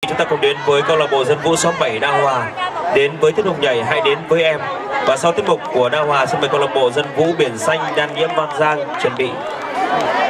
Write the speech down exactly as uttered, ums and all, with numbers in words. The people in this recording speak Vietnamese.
chúng ta cùng đến với câu lạc bộ dân vũ xóm bảy Đa Hòa, đến với tiết mục nhảy Hãy Đến Với Em. Và sau tiết mục của Đa Hòa, xin mời câu lạc bộ dân vũ Biển Xanh Đan Nhiễm Văn Giang chuẩn bị.